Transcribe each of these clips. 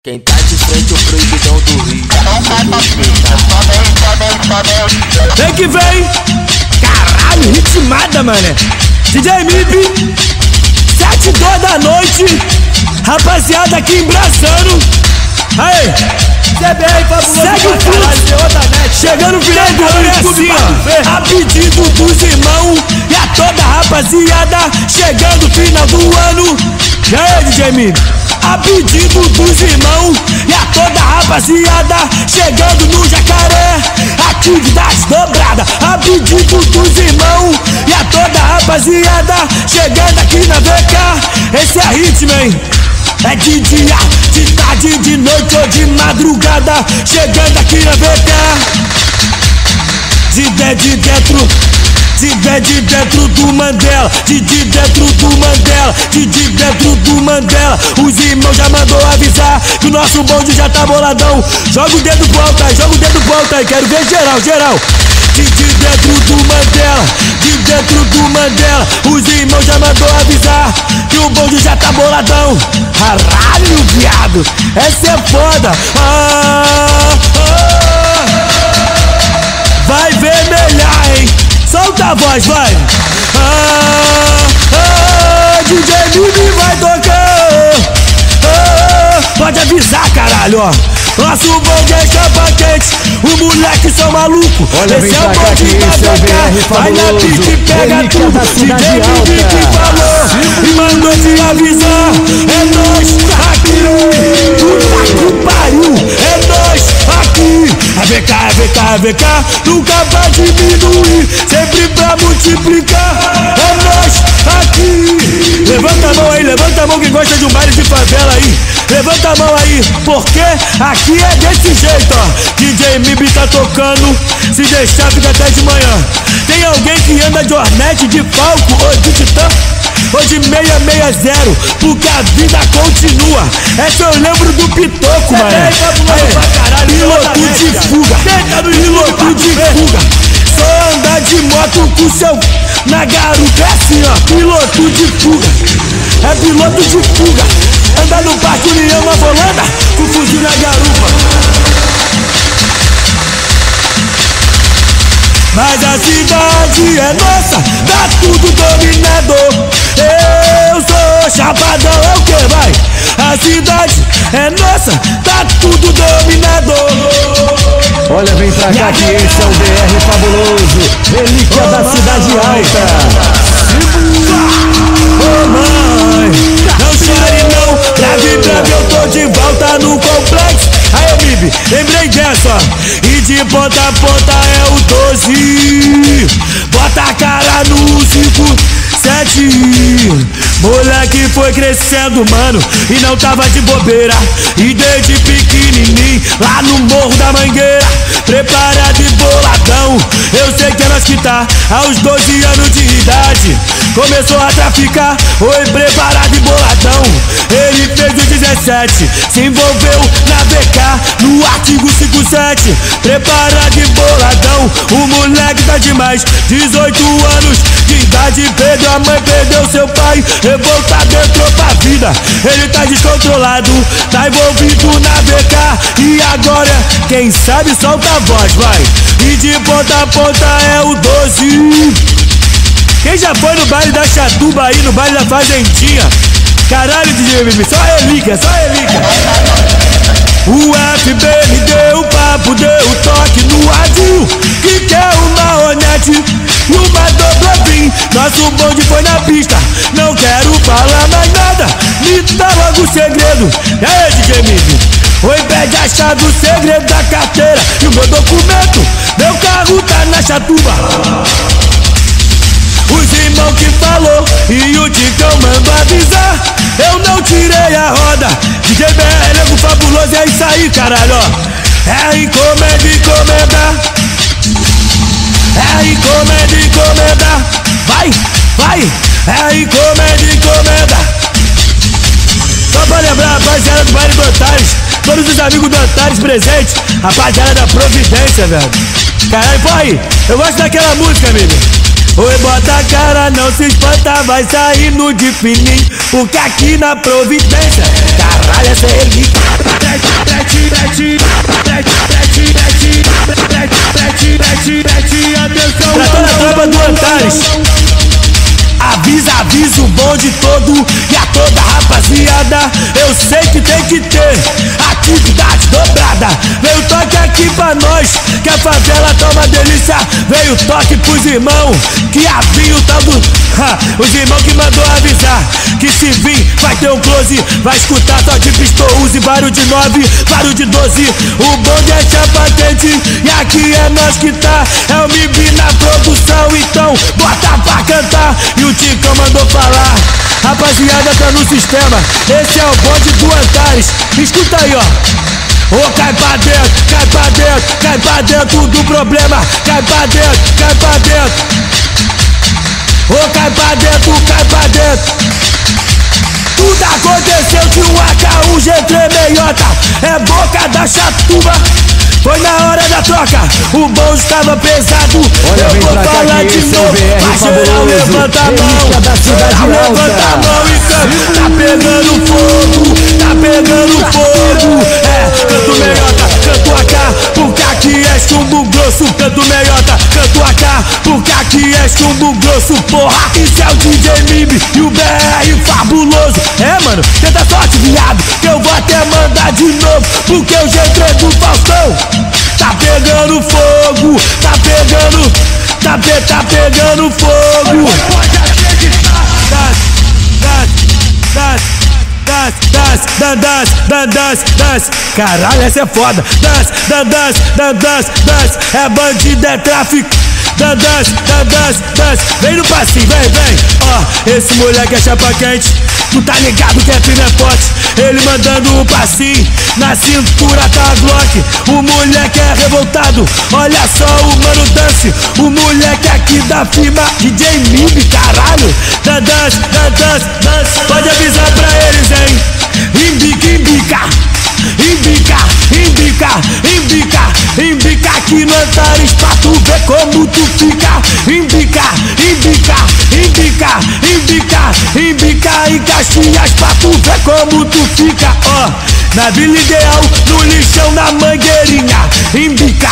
Quem tá de frente é o proibidão do Rio. Vem que vem! Caralho, ritmada, mané! DJ MIB, 7h02 da noite. Rapaziada aqui embraçando. Aí! Segue o fluxo. Chegando no final do ano é assim, ó. A pedido dos irmãos e a toda a rapaziada. Chegando no final do ano. E aí, DJ MIB? A pedido dos irmãos e a toda a rapaziada. Chegando no Jacaré, atividade dobrada. A pedido dos irmãos e a toda a rapaziada. Chegando aqui na VK, esse é ritmo, hein? É de dia, de tarde, de noite ou de madrugada. Chegando aqui na VK, de dentro do Mandela, de dentro do Mandela, de dentro do Mandela. Os irmãos já mandou avisar que o nosso bonde já tá boladão. Joga o dedo pro alto aí, joga o dedo pro alto aí, quero ver geral, geral. De dentro do Mandela, de dentro do Mandela. Os irmãos já mandou avisar que o bonde já tá boladão. Caralho, viado, essa é foda. Vai vermelhar, hein? Solta a voz, vai! DJ MIB vai tocar! Pode avisar, caralho, ó! Nosso bonde é chapa quente, o moleque são maluco. Esse é o bonde da VK, vai na pista e pega tudo. DJ MIB que falou e mandou te avisar. É nós aqui, puta que pariu, é nós aqui. A VK, nunca vai diminuir, sempre pra multiplicar. É nós aqui. Levanta a mão aí, levanta a mão quem gosta de um baile de favela aí. Levanta a mão aí, porque aqui é desse jeito, ó. DJ MIB tá tocando, se deixar fica até de manhã. Tem alguém que anda de Hornet, de Falco ou de Titã? Ou de 660, porque a vida continua. Essa eu lembro do Pitoco, mano. Piloto de fuga, piloto de fuga. Só andar de moto com seu na garupa, é assim, ó. Piloto de fuga, é piloto de fuga. Anda no Parque União, na volanda, com fuzil na garupa. Mas a cidade é nossa, tá tudo dominado. Eu sou chapadão, é o que vai? A cidade é nossa, tá tudo dominado. Olha, vem pra cá que esse é o BR fabuloso, relíquia da cidade alta. Oh mãe, não chore não, breve eu tô de volta no complexo. Aí MIB, lembrei dessa, ó. E de ponta a ponta é o 12. Bota a cara no 5, 7. Moleque foi crescendo, mano, e não tava de bobeira. E desde pequenininho, lá no Morro da Mangueira, preparado e boladão. Eu sei que é nós que tá aos 12 anos de idade. Começou a traficar, foi preparado e boladão. Ele fez os 17, se envolveu na VK, no artigo 57. Preparado e boladão, o moleque tá demais. 18 anos de idade, perdeu a mãe, perdeu seu pai. Revoltado, entrou pra vida, ele tá descontrolado, tá envolvido na VK. E agora, quem sabe solta a voz, vai. E de ponta a ponta é o 12. Quem já foi no baile da Chatuba aí, no baile da Fazendinha? Caralho, DJ MIB, só relíquia, só relíquia. O FB me deu o papo, deu o toque no radinho, que quer uma Hornet e uma Dobrovin. Nosso bonde foi na pista, não quero falar mais nada, me dá logo o segredo. E aí, DJ MIB? Oi, pede a chave, o segredo da carteira e o meu documento. Meu carro tá na Chatuba. Os irmãos que falou e o Ticão mandou avisar. Eu não tirei a roda. DJ BR, nego fabuloso, é isso aí, caralho, ó. É encomenda, encomenda. É encomenda, encomenda. Vai, vai. É encomenda, encomenda. Só pra lembrar, rapaziada do baile do Antares, todos os amigos do Antares presentes, rapaziada da Providência, velho. Caralho, pô aí, eu gosto daquela música, amigo. Oi, bota a cara, não se espanta, vai saindo de fininho, porque aqui na Providência, caralho, essa é relíquia. ter atividade dobrada. Veio toque aqui pra nós, que a favela tá uma delícia. Veio toque pros irmãos, que abriu o tal do... os irmãos que mandou avisar que se vir vai ter um close. Vai escutar só de pistol, use barulho de 9, barulho de 12. O bonde é chapa quente e aqui é nós que tá. É o MIB na produção, então bota pra cantar. E o Ticão mandou falar, rapaziada tá no sistema. Esse é o bonde do Antares. Escuta aí, ó. Ô, cai pra dentro, cai pra dentro, cai pra dentro do problema. Cai pra dentro, cai pra dentro. Ô, cai pra dentro, cai pra dentro. Tudo aconteceu de um AK-1G3 meiota. É boca da chatuba. Foi na hora da troca, o bolso estava pesado. Olha, eu vou falar de novo, mas geral levanta a mão. Geral levanta a mão e canta. Tá pegando fogo, tá pegando fogo. É, canto meiota, canto AK, porque aqui é chumbo grosso. Canto meiota, canto AK, porque aqui é chumbo grosso. Porra, isso é o DJ MIB e o BR fabuloso. É, mano, tenta sorte, viado, que eu vou até mandar de novo, porque o G3 do Faustão tá pegando fogo, tá pegando, tá pegando fogo. Pode acreditar. Das. Caralho, essa é foda. Das. É bandido, é tráfico. Das. Vem no passinho, vem. Ó, esse moleque é chapa quente. Tu tá ligado que é firme, é forte. Ele mandando um passinho, na cintura tá a Glock. O moleque é revoltado, olha só o mano dance. O moleque aqui da firma DJ MIB, caralho. Das. Pode avisar pra eles, hein. Embica aqui no Antares pra tu ver como tu fica. Embica em Caxias pra tu ver como tu fica. Ó, na Vila Ideal, no lixão, na Mangueirinha. Embica,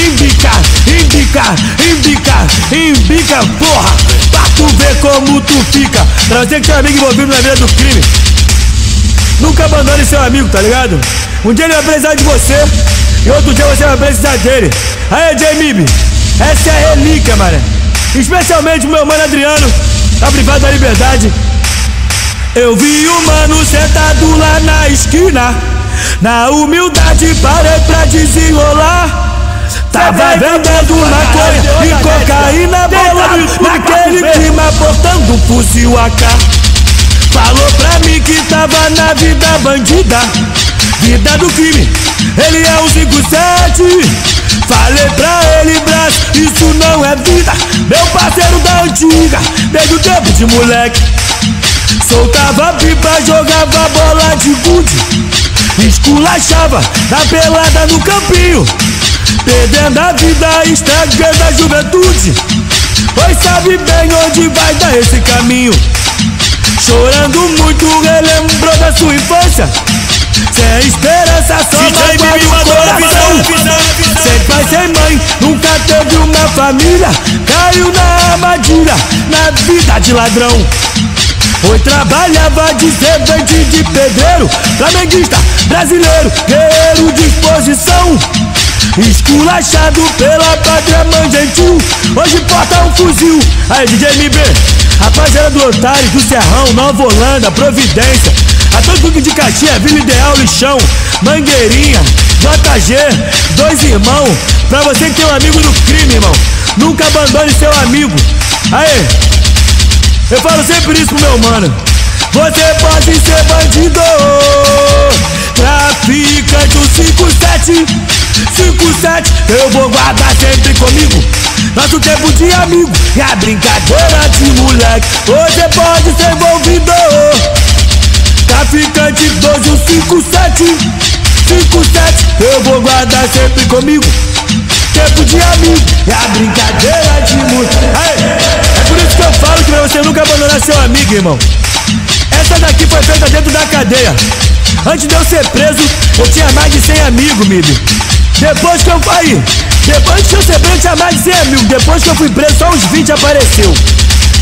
porra, pra tu ver como tu fica. Pra você que tem um amigo envolvido na vida do crime, nunca abandone seu amigo, tá ligado? Um dia ele vai precisar de você e outro dia você vai precisar dele. Aí, J-MIB, essa é a relíquia, mané. Especialmente o meu mano Adriano, tá privado da liberdade. Eu vi o mano sentado lá na esquina, na humildade parei pra desenrolar. Tava vendendo maconha e cocaína bolado, naquele clima portando um fuzil AK. Falou pra mim que tava na vida bandida, vida do crime, ele é um 57. Falei pra ele, braço, isso não é vida. Meu parceiro da antiga, desde o tempo de moleque. Soltava pipa, jogava bola de gude, esculachava na pelada no campinho, perdendo a vida, estragando a juventude. Pois sabe bem onde vai dar esse caminho. Chorando muito, relembrou da sua infância. Sem esperança, só mágoa no coração. Sem pai, sem mãe, nunca teve uma família. Caiu na armadilha, na vida de ladrão. Foi trabalhava de servente de pedreiro, flamenguista, brasileiro, guerreiro de exposição. Esculachado pela pátria mãe gentil, hoje porta um fuzil. Aí, DJ MIB, rapaziada do Antares, do Serrão, Nova Holanda, Providência, a todo mundo de Caxias, Vila Ideal, Lixão, Mangueirinha, JG, dois irmãos. Pra você que tem um amigo do crime, irmão, nunca abandone seu amigo. Aí, eu falo sempre isso pro meu mano. Você pode ser bandido, traficante, o 57, eu vou guardar sempre comigo. Nosso tempo de amigo e a brincadeira de moleque. Você pode ser envolvido, traficante 12, o 57, eu vou guardar sempre comigo. Tempo de amigo e a brincadeira de moleque. É por isso que eu falo que pra você nunca abandonar seu amigo, irmão. Essa daqui foi feita dentro da cadeia. Antes de eu ser preso, eu tinha mais de 100 amigos, MIB. Depois que eu fui, depois que eu ser preso, eu tinha mais de 100 amigos. Depois que eu fui preso, só uns 20 apareceu.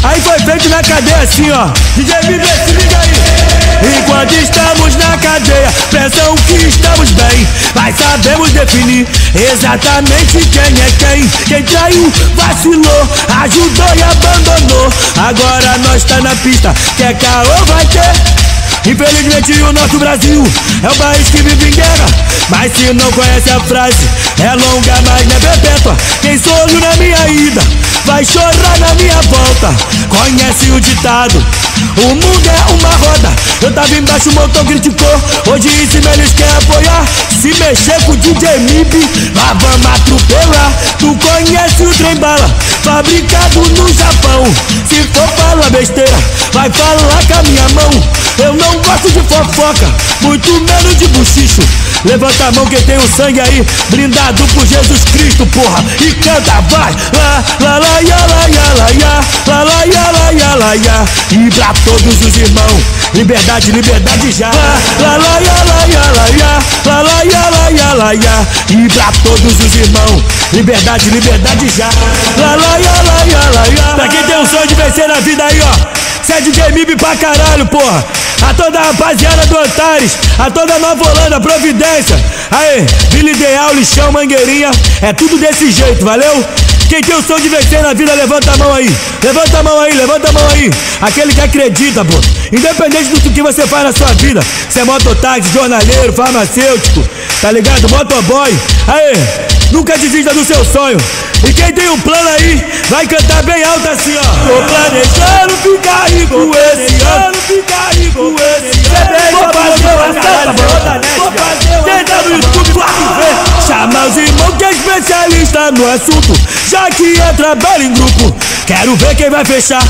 Aí foi feito na cadeia assim, ó. DJ MIB, se liga aí. Enquanto estamos na cadeia, pensam que estamos bem, mas sabemos definir exatamente quem é quem. Quem traiu, vacilou, ajudou e abandonou. Agora nós tá na pista, quer caô vai ter. Infelizmente o nosso Brasil é um país que vive em guerra, mas se não conhece a frase, é longa, mas não é perpétua. Quem sorriu na minha ida, vai chorar na minha volta. Conhece o ditado, o mundo é uma roda. Eu tava embaixo, o montão criticou, hoje em cima eles querem apoiar. Se mexer com o DJ MIB, nós vamos atropelar. Tu conhece o trem bala, fabricado no Japão. Se for falar besteira, vai falar com a minha mão. Eu não gosto de fofoca, muito menos de buchicho. Levanta a mão quem tem o sangue aí, blindado por Jesus Cristo, porra. E canta, vai! Lá, lá, lá, ya, lá, ya, lá, ya. Lá, lá, ya, lá, ya, lá, ya. E pra todos os irmãos, liberdade, liberdade já. Lá, lá, ya, lá, ya, lá, ya. Lá, lá, ya, lá, ya, lá, ya. E pra todos os irmãos, liberdade, liberdade já. Lá, lá, ya, lá, ya, lá, ya. Pra quem tem um sonho de vencer na vida aí, ó. Cê é DJ MIB pra caralho, porra. A toda a rapaziada do Antares, a toda a Nova Holanda, Providência. Aê, Vila Ideal, Lixão, Mangueirinha. É tudo desse jeito, valeu? Quem tem o sonho de vencer na vida, levanta a mão aí. Levanta a mão aí, levanta a mão aí. Aquele que acredita, pô. Independente do que você faz na sua vida, se é mototáxi, jornaleiro, farmacêutico, tá ligado? Motoboy. Aê, nunca desista do seu sonho. E quem tem um plano aí, vai cantar bem alto assim, ó. Tô planejando ficar rico esse ano. Ficar rico esse ano. Vou fazer uma santa broda, vou fazer. Tenta no YouTube, tu vê. Chama os irmãos que é especialista no assunto, já que eu trabalho em grupo. Quero ver quem vai fechar.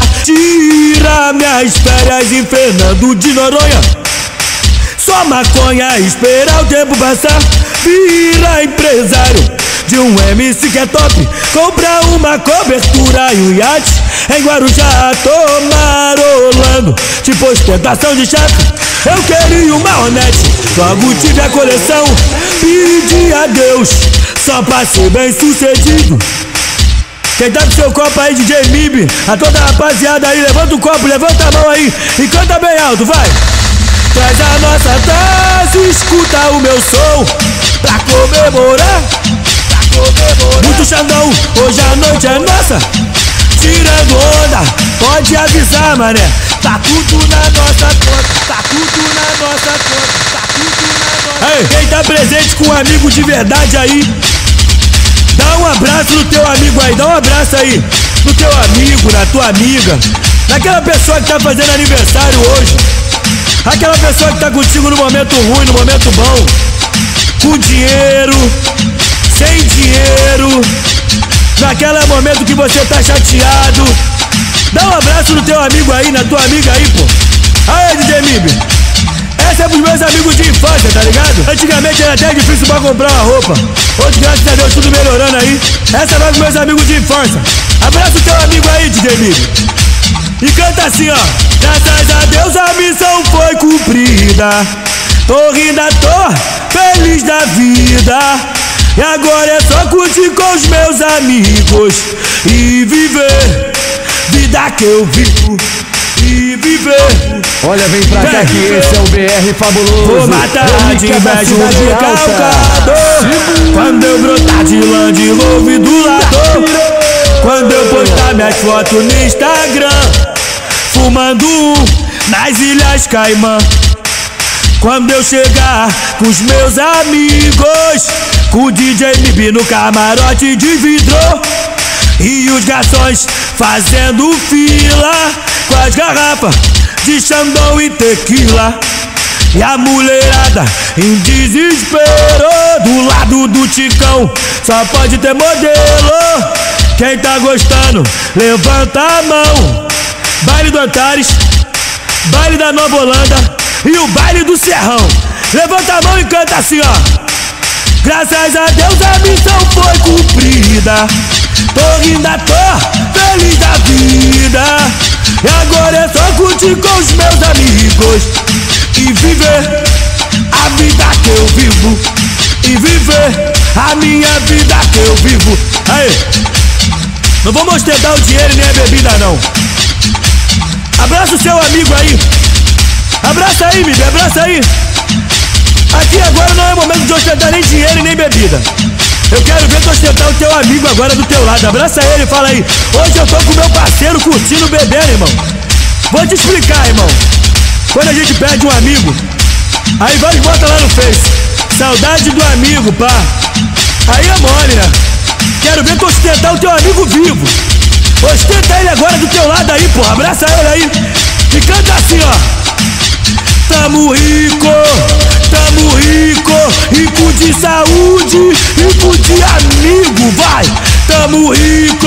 Tira minhas férias em Fernando de Noronha. Só maconha, esperar o tempo passar. Vira empresário de um MC que é top. Compra uma cobertura e um iate em Guarujá. Tô marolando, tipo ostentação de chefe. Eu queria uma Hornet, logo tive a coleção. Pedi a Deus, só pra ser bem sucedido. Quem tá com seu copo aí, DJ MIB, a toda a rapaziada aí, levanta o copo, levanta a mão aí e canta bem alto, vai! Traz a nossa taça, escuta o meu som, pra comemorar, muito Xandão, hoje a noite é nossa. Tirando onda, pode avisar, mané. Tá tudo na nossa conta, tá tudo na nossa conta, tá tudo na nossa conta. Quem tá presente com um amigo de verdade aí, dá um abraço no teu amigo aí, dá um abraço aí no teu amigo, na tua amiga, naquela pessoa que tá fazendo aniversário hoje, aquela pessoa que tá contigo no momento ruim, no momento bom, com dinheiro, sem dinheiro, naquele momento que você tá chateado. Dá um abraço no teu amigo aí, na tua amiga aí, pô. Aê, DJ MIB, essa é pros meus amigos de infância, tá ligado? Antigamente era até difícil pra comprar uma roupa, hoje graças a Deus tudo melhorando aí. Essa vai pros meus amigos de infância. Abraça o teu amigo aí, DJ MIB, e canta assim, ó. Graças a Deus a missão foi cumprida. Tô rindo à toa, feliz da vida. E agora é só curtir com os meus amigos e viver vida que eu vivo e viver. Olha, vem pra cá que esse é o BR fabuloso. Vou matar de inveja o recalcador. Quando eu brotar de Land Rover do lado, quando eu postar minhas fotos no Instagram, fumando nas Ilhas Caimã. Quando eu chegar com os meus amigos, com o DJ MIB no camarote de vidro, e os garçons fazendo fila com as garrafas de Xandão e tequila, e a mulherada em desespero do lado do Ticão. Só pode ter modelo. Quem tá gostando, levanta a mão. Baile do Antares, baile da Nova Holanda e o baile do Serrão. Levanta a mão e canta assim, ó. Graças a Deus a missão foi cumprida. Tô rindo à toa, feliz da vida. E agora é só curtir com os meus amigos e viver a vida que eu vivo, e viver a minha vida que eu vivo. Aí, Não vou ostentar o dinheiro nem a bebida não. Abraça o seu amigo aí. Abraça aí, MIB, abraça aí. Aqui agora não é momento de ostentar nem dinheiro e nem bebida. Eu quero ver tu ostentar o teu amigo agora do teu lado. Abraça ele e fala aí: hoje eu tô com meu parceiro curtindo, bebendo, irmão. Vou te explicar, irmão. Quando a gente perde um amigo, aí vai e bota lá no Face: saudade do amigo, pá. Aí é mole, né? Quero ver tu ostentar o teu amigo vivo. Ostenta ele agora do teu lado aí, porra. Abraça ele aí e canta assim, ó: tamo rico, rico de saúde, rico de amigo, vai. Tamo rico,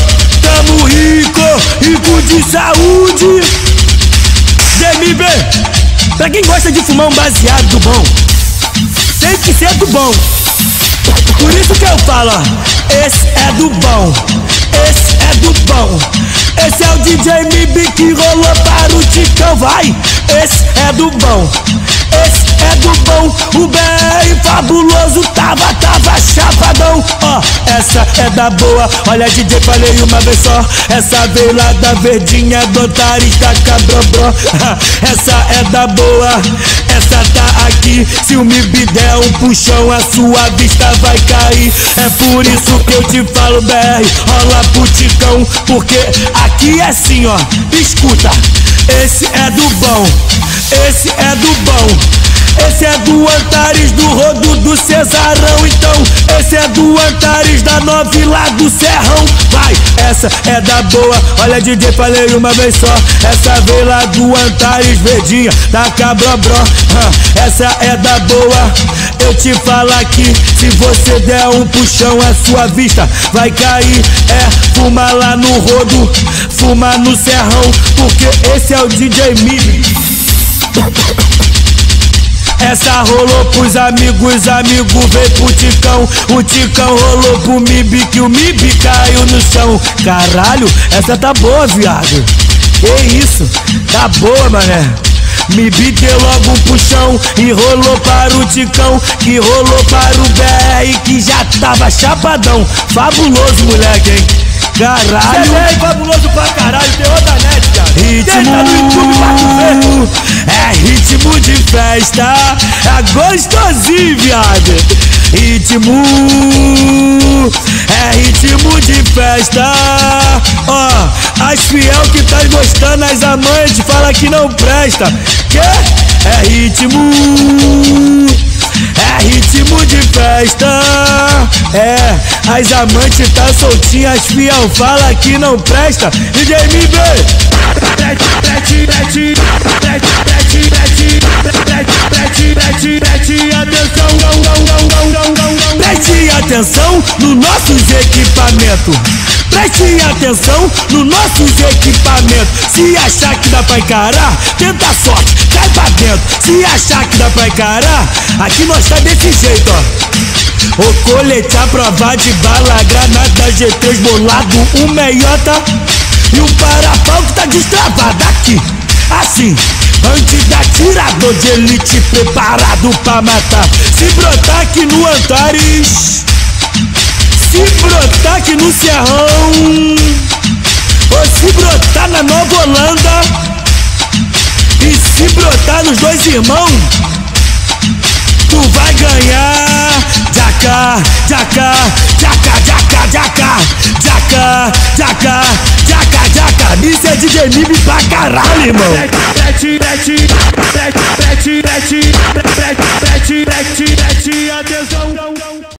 rico de saúde. DMB, pra quem gosta de fumar um baseado do bom, tem que ser do bom. Por isso que eu falo, ó: esse é do bom, esse é do bom. Esse é o DJ MIB que rolou para o Ticão, vai. Esse é do bom, esse é do bom. O BR fabuloso tava chapadão. Ó, essa é da boa, olha DJ, falei uma vez só. Essa veio lá da verdinha do Antarista Cabrobró. Essa é da boa, essa tá aqui. Se o MIB der um puxão, a sua vista vai cair. É por isso que eu te falo, BR, rola pro Ticão, porque aqui é assim, ó, escuta. Esse é do bom, esse é do bom. Esse é do Antares, do Rodo, do Cesarão. Então, esse é do Antares, da 9 lá do Serrão. Vai, essa é da boa, olha DJ, falei uma vez só. Essa veio lá do Antares, verdinha, da Cabrobró. Essa é da boa, eu te falo aqui. Se você der um puxão, a sua vista vai cair. É, fuma lá no Rodo, fuma no Serrão, porque esse é o DJ MIB. Essa rolou pros amigos, amigo veio pro Ticão. O Ticão rolou pro MIB, que o MIB caiu no chão. Caralho, essa tá boa, viado. Que isso, tá boa, mané. MIB deu logo um puxão e rolou para o Ticão, que rolou para o BR, que já tava chapadão. Fabuloso, moleque, hein? Caralho, Cê é fabuloso pra caralho, tem outra net, cara. Ritmo, é ritmo de festa, é gostosinho, viado. Ritmo, é ritmo de festa. Ó, as fiel que tá gostando, as amantes fala que não presta. Que? É ritmo de festa. É, as amantes tá soltinhas, as fiel fala que não presta. DJ MIB, preste atenção nos nossos equipamentos. Preste atenção nos nossos equipamentos. Se achar que dá pra encarar, tenta a sorte, cai pra dentro. Se achar que dá pra encarar, aqui nós tá desse jeito, ó. O colete à prova de bala, granada G3 bolado, um meiota e um parapau que tá destravado aqui, assim. Antes da atirador de elite preparado pra matar. Se brotar aqui no Antares, se brotar aqui no Serrão, ou se brotar na Nova Holanda, e se brotar nos dois irmãos, tu vai ganhar. Jaca, jaca, jaca, jaca, jaca, jaca, jaca, jaca, jaca. Isso é DJ MIB pra caralho, irmão. Preste atenção.